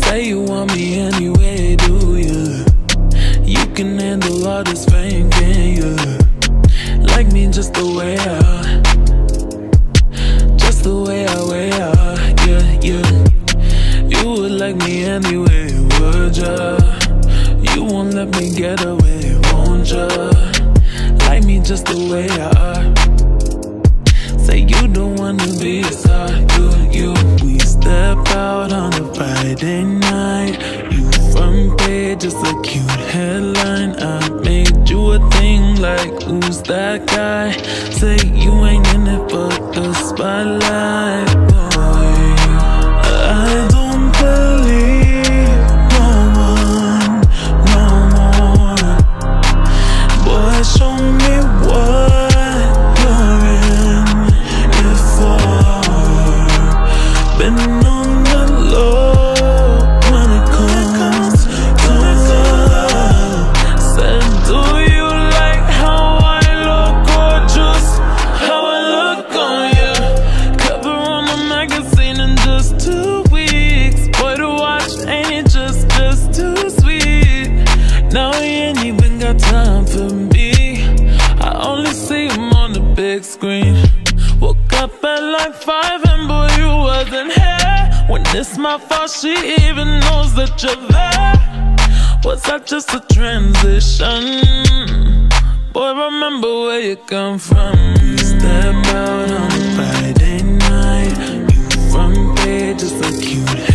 Say you want me anyway, do you? You can handle all this fame, can you? Like me just the way I are, just the way I are, yeah, yeah. You would like me anyway, would ya? You won't let me get away, won't ya? Like me just the way I are. Say you don't wanna be a star, you. We step out on a Friday night. You front page, just a cute headline. I made you a thing like, who's that guy? Say you ain't in it for the spotlight, boy. I don't believe no one no more. Boy, show me what you're in it for. Been on the low when it comes to love. Said, do you like how I look gorgeous? How I look on you? Cover on the magazine in just 2 weeks. Boy, to watch ain't it just too sweet? Now he ain't even got time for me. I only see him on the big screen. Woke up at like 5 and boy, you wasn't here. When it's my fault, she even knows that you're there. Was that just a transition? Boy, remember where you come from. Step out on a Friday night. You front page, just a cute